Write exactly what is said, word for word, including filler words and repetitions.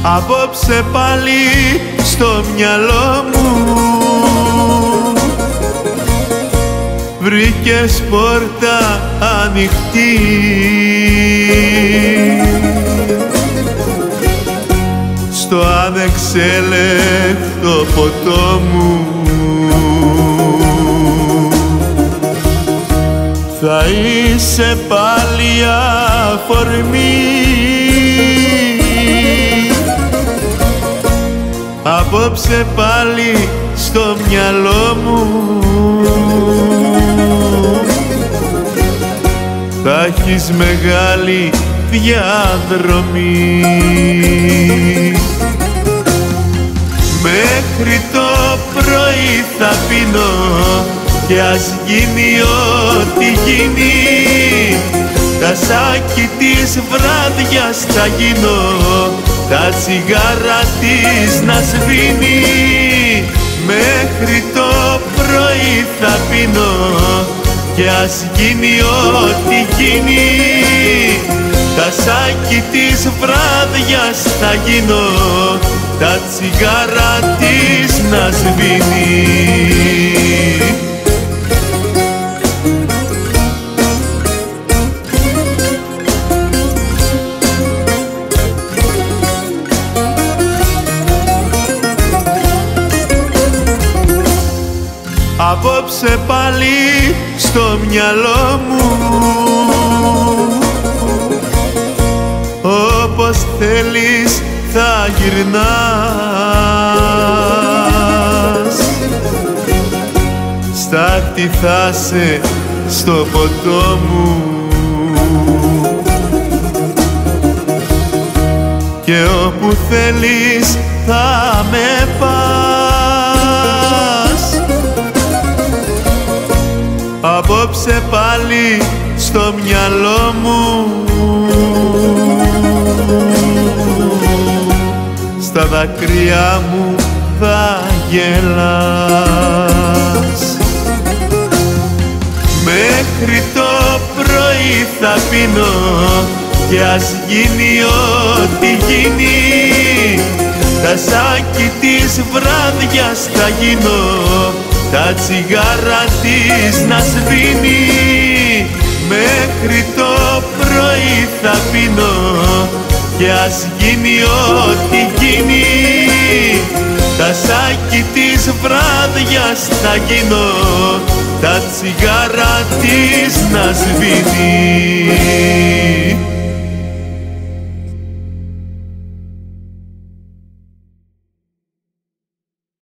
Απόψε πάλι στο μυαλό μου βρήκες πόρτα ανοιχτή, στο ανεξέλεγκτο ποτό μου θα είσαι πάλι αφορμή. Απόψε πάλι στο μυαλό μου θα έχεις μεγάλη διαδρομή. Μέχρι το πρωί θα πίνω κι ας γίνει ό,τι γίνει, τασάκι της βράδιας θα γίνω, τα τσιγάρα της να σβήνει. Μέχρι το πρωί θα πίνω κι ας γίνει ό,τι γίνει, τασάκι της βράδιας θα γίνω, τα τσιγάρα της να σβήνει. Απόψε πάλι στο μυαλό μου όπως θέλεις θα γυρνάς, στάχτη θα σε στο ποτό μου και όπου θέλεις θα με πας. Απόψε πάλι στο μυαλό μου στα δάκρυα μου θα γελάς. Μέχρι το πρωί θα πίνω κι ας γίνει ό,τι γίνει, τασάκι της βράδιας θα γίνω, τα τσιγάρα της να σβήνει. Μέχρι το πρωί θα πίνω κι ας γίνει ό,τι γίνει, τασάκι της βράδιας θα γίνω, τα τσιγάρα της να σβήνει.